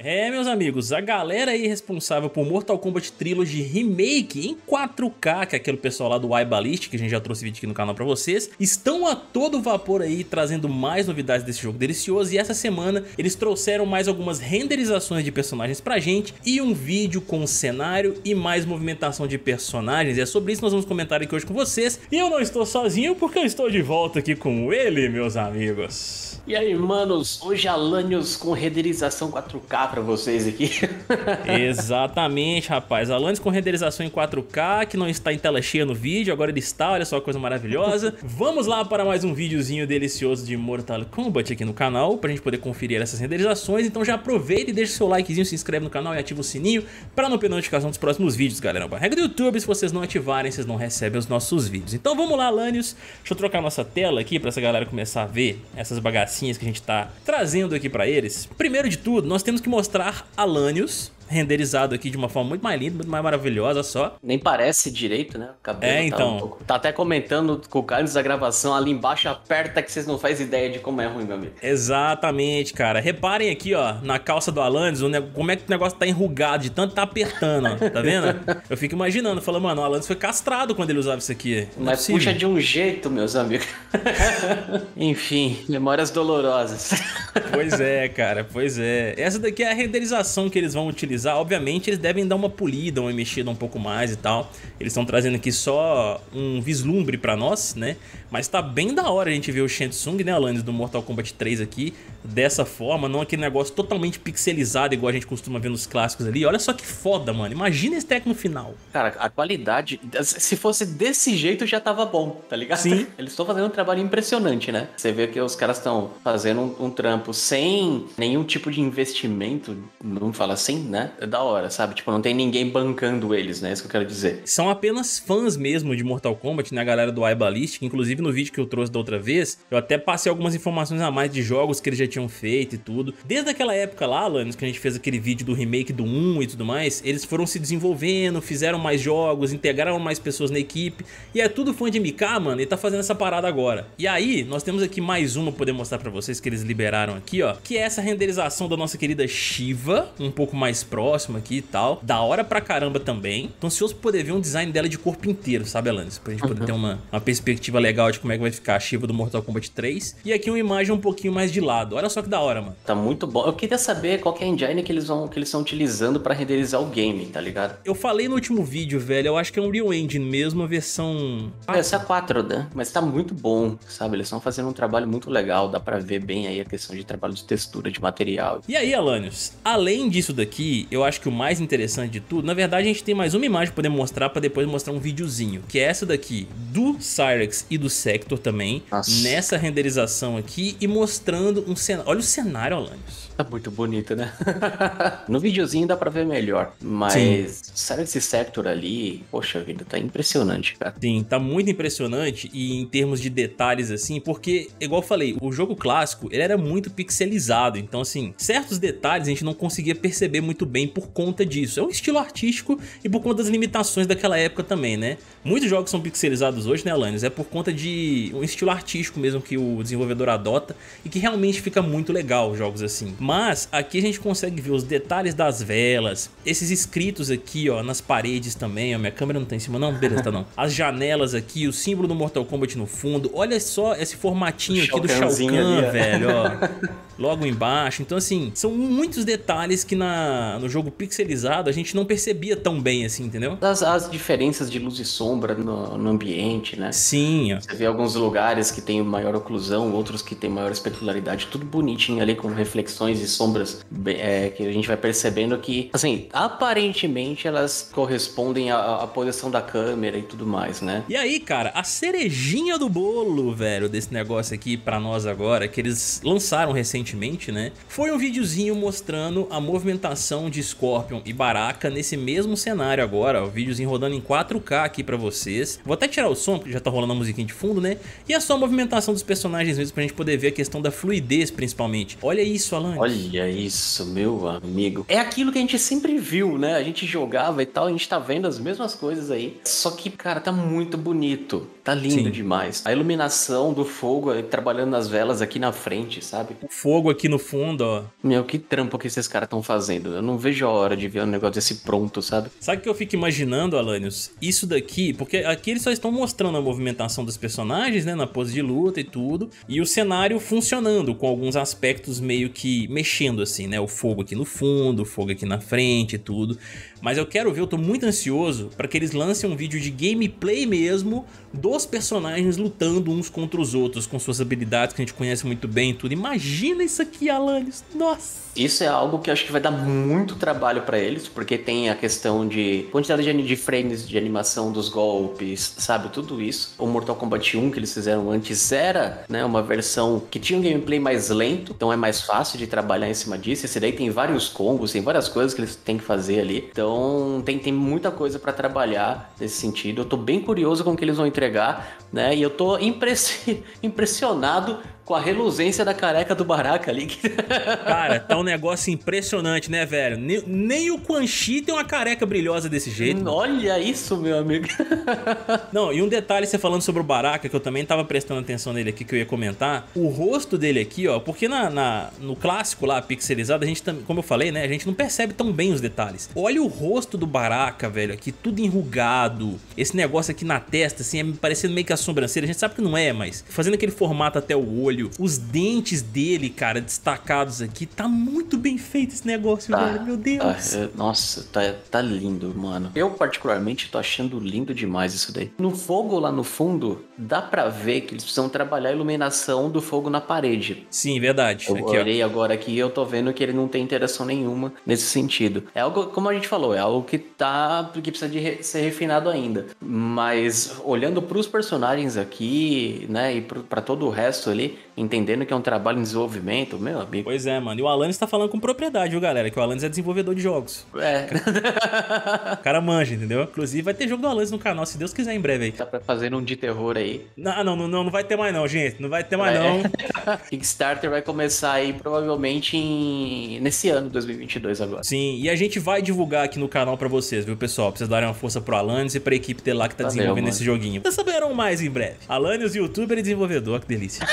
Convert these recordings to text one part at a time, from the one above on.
É, meus amigos, a galera aí responsável por Mortal Kombat Trilogy Remake em 4K, que é aquele pessoal lá do iBallistic, que a gente já trouxe vídeo aqui no canal pra vocês, estão a todo vapor aí trazendo mais novidades desse jogo delicioso, e essa semana eles trouxeram mais algumas renderizações de personagens pra gente e um vídeo com cenário e mais movimentação de personagens, e é sobre isso que nós vamos comentar aqui hoje com vocês. E eu não estou sozinho porque eu estou de volta aqui com ele, meus amigos. E aí, manos, hoje Alanios com renderização 4K pra vocês aqui. Exatamente, rapaz. Alanios com renderização em 4K, que não está em tela cheia no vídeo, agora ele está, olha só que coisa maravilhosa. Vamos lá para mais um videozinho delicioso de Mortal Kombat aqui no canal, pra gente poder conferir essas renderizações. Então já aproveita e deixa o seu likezinho, se inscreve no canal e ativa o sininho pra não perder notificação dos próximos vídeos, galera. A regra do YouTube, se vocês não ativarem, vocês não recebem os nossos vídeos. Então vamos lá, Alanios. Deixa eu trocar nossa tela aqui pra essa galera começar a ver essas bagacinhas que a gente tá trazendo aqui pra eles. Primeiro de tudo, nós temos que mostrar Alanios renderizado aqui de uma forma muito mais linda, muito mais maravilhosa só. Nem parece direito, né? O cabelo então. tá um pouco... Tá até comentando com o Carlos da gravação ali embaixo, aperta que vocês não fazem ideia de como é ruim, meu amigo. Exatamente, cara. Reparem aqui, ó, na calça do Alanios, como é que o negócio tá enrugado de tanto tá apertando, ó. Tá vendo? Eu fico imaginando, falando, mano, o Alanios foi castrado quando ele usava isso aqui. Mas puxa de um jeito, meus amigos. Enfim, memórias dolorosas. Pois é, cara, pois é. Essa daqui é a renderização que eles vão utilizar. Obviamente eles devem dar uma polida, uma mexida um pouco mais e tal. Eles estão trazendo aqui só um vislumbre pra nós, né? Mas tá bem da hora a gente ver o Shang Tsung, né, Alanios, do Mortal Kombat 3 aqui, dessa forma, não aquele negócio totalmente pixelizado igual a gente costuma ver nos clássicos ali. Olha só que foda, mano. Imagina esse treco no final. Cara, a qualidade, se fosse desse jeito já tava bom, tá ligado? Sim. Eles estão fazendo um trabalho impressionante, né? Você vê que os caras estão fazendo um trampo sem nenhum tipo de investimento, não fala assim, né? É da hora, sabe? Tipo, não tem ninguém bancando eles, né? É isso que eu quero dizer. São apenas fãs mesmo de Mortal Kombat, né? A galera do iBallistic. Inclusive no vídeo que eu trouxe da outra vez, eu até passei algumas informações a mais de jogos que eles já tinham feito e tudo. Desde aquela época lá, Alanios, que a gente fez aquele vídeo do remake do 1 e tudo mais, eles foram se desenvolvendo, fizeram mais jogos, integraram mais pessoas na equipe. E é tudo fã de MK, mano, e tá fazendo essa parada agora. E aí, nós temos aqui mais uma pra poder mostrar pra vocês que eles liberaram aqui, ó, que é essa renderização da nossa querida Shiva, um pouco mais próxima aqui e tal. Da hora pra caramba também. Tô ansioso pra poder ver um design dela de corpo inteiro, sabe, Alanios? Pra gente poder ter uma perspectiva legal de como é que vai ficar a Shiva do Mortal Kombat 3. E aqui uma imagem um pouquinho mais de lado. Olha só que da hora, mano. Tá muito bom. Eu queria saber qual que é a engine que eles estão utilizando pra renderizar o game, tá ligado? Eu falei no último vídeo, velho, eu acho que é um Unreal Engine mesmo, a versão... Essa é a 4, né? Mas tá muito bom, sabe? Eles estão fazendo um trabalho muito legal, dá pra ver bem aí a questão de trabalho de textura, de material. E aí, Alanios, além disso daqui, eu acho que o mais interessante de tudo, na verdade a gente tem mais uma imagem pra poder mostrar, pra depois mostrar um videozinho, que é essa daqui, do Cyrax e do Sector também, nessa renderização aqui e mostrando um cenário. Olha o cenário, Alanios. Tá muito bonito, né? No videozinho dá pra ver melhor, mas sabe esse Sector ali, poxa vida, tá impressionante, cara. Sim, tá muito impressionante e em termos de detalhes assim, porque, igual eu falei, o jogo clássico, ele era muito pixelizado, então assim, certos detalhes a gente não conseguia perceber muito bem por conta disso. É um estilo artístico e por conta das limitações daquela época também, né? Muitos jogos são pixelizados hoje, né, Alanios? É por conta de um estilo artístico mesmo que o desenvolvedor adota e que realmente fica muito legal jogos assim. Mas aqui a gente consegue ver os detalhes das velas, esses escritos aqui, ó, nas paredes também, ó, minha câmera não tá em cima não, beleza, tá não. As janelas aqui, o símbolo do Mortal Kombat no fundo, olha só esse formatinho aqui do Shao Kahn, velho, ó. Logo embaixo, então assim, são muitos detalhes que no jogo pixelizado a gente não percebia tão bem assim, entendeu? As diferenças de luz e sombra no ambiente, né? Sim, ó. Você vê alguns lugares que tem maior oclusão, outros que tem maior espectacularidade, tudo bonitinho ali com reflexões e sombras que a gente vai percebendo que, assim, aparentemente elas correspondem à posição da câmera e tudo mais, né? E aí, cara, a cerejinha do bolo, velho, desse negócio aqui pra nós agora, que eles lançaram recentemente, né? Foi um videozinho mostrando a movimentação de Scorpion e Baraka nesse mesmo cenário agora, ó, o videozinho rodando em 4K aqui pra vocês. Vou até tirar o som, porque já tá rolando a musiquinha de fundo, né? E é só a movimentação dos personagens mesmo pra gente poder ver a questão da fluidez, principalmente. Olha isso, Alanios. Olha isso, meu amigo. É aquilo que a gente sempre viu, né? A gente jogava e tal, a gente tá vendo as mesmas coisas aí. Só que, cara, tá muito bonito. Tá lindo demais. A iluminação do fogo trabalhando nas velas aqui na frente, sabe? O fogo aqui no fundo, ó. Meu, que trampo que esses caras estão fazendo. Eu não vejo a hora de ver um negócio desse pronto, sabe? Sabe o que eu fico imaginando, Alanios? Isso daqui, porque aqui eles só estão mostrando a movimentação dos personagens, né? Na pose de luta e tudo. E o cenário funcionando, com alguns aspectos meio que mexendo assim, né? O fogo aqui no fundo, o fogo aqui na frente e tudo. Mas eu quero ver, eu tô muito ansioso pra que eles lancem um vídeo de gameplay mesmo dos personagens lutando uns contra os outros, com suas habilidades que a gente conhece muito bem e tudo. Imagina isso aqui, Alanios. Nossa! Isso é algo que eu acho que vai dar muito trabalho pra eles, porque tem a questão de quantidade de frames de animação dos golpes, sabe? Tudo isso. O Mortal Kombat 1 que eles fizeram antes era, né, uma versão que tinha um gameplay mais lento, então é mais fácil de trabalhar em cima disso. Esse daí tem vários combos, tem várias coisas que eles têm que fazer ali. Então tem muita coisa pra trabalhar nesse sentido. Eu tô bem curioso com o que eles vão entregar, né? E eu tô impressionado com a reluzência da careca do Baraka ali. Cara, tá um negócio impressionante, né, velho? Nem o Quan Chi tem uma careca brilhosa desse jeito. Olha isso, meu amigo. Não, e um detalhe, você falando sobre o Baraka, que eu também tava prestando atenção nele aqui, que eu ia comentar. O rosto dele aqui, ó, porque no clássico lá, pixelizado, a gente também, como eu falei, né, a gente não percebe tão bem os detalhes. Olha o rosto do Baraka, velho, aqui tudo enrugado. Esse negócio aqui na testa, assim, parecendo meio que a sobrancelha. A gente sabe que não é, mas fazendo aquele formato até o olho. Os dentes dele, cara, destacados aqui. Tá muito bem feito esse negócio, velho. Meu Deus. Nossa, tá lindo, mano. Eu, particularmente, tô achando lindo demais isso daí. No fogo lá no fundo, dá pra ver que eles precisam trabalhar a iluminação do fogo na parede. Sim, verdade. Eu olhei agora aqui e eu tô vendo que ele não tem interação nenhuma nesse sentido. É algo, como a gente falou, é algo que precisa de ser refinado ainda. Mas, olhando pros personagens aqui, né, e pra todo o resto ali, entendendo que é um trabalho em desenvolvimento, meu amigo. Pois é, mano. E o Alanis tá falando com propriedade, viu, galera? Que o Alanis é desenvolvedor de jogos. É. O cara manja, entendeu? Inclusive vai ter jogo do Alanis no canal, se Deus quiser, em breve aí. Tá pra fazer um de terror aí. Não vai ter mais não, gente. Não vai ter mais não. Kickstarter vai começar aí provavelmente nesse ano, 2022 agora. Sim, e a gente vai divulgar aqui no canal pra vocês, viu, pessoal? Pra vocês darem uma força pro Alanis e pra equipe dele lá que tá desenvolvendo esse joguinho. Vocês saberão mais em breve. Alanis, youtuber e desenvolvedor, que delícia.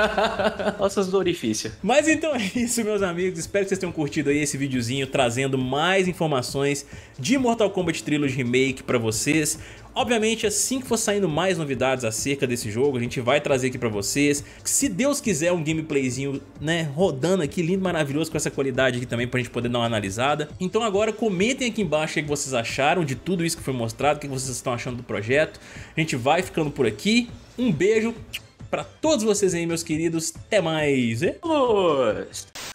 Nossas do orifício. Mas então é isso, meus amigos. Espero que vocês tenham curtido aí esse videozinho trazendo mais informações de Mortal Kombat Trilogy Remake pra vocês. Obviamente, assim que for saindo mais novidades acerca desse jogo, a gente vai trazer aqui pra vocês. Se Deus quiser, um gameplayzinho, né, rodando aqui, lindo, maravilhoso, com essa qualidade aqui também pra gente poder dar uma analisada. Então agora comentem aqui embaixo o que vocês acharam de tudo isso que foi mostrado, o que vocês estão achando do projeto. A gente vai ficando por aqui. Um beijo pra todos vocês aí, meus queridos. Até mais. Vamos!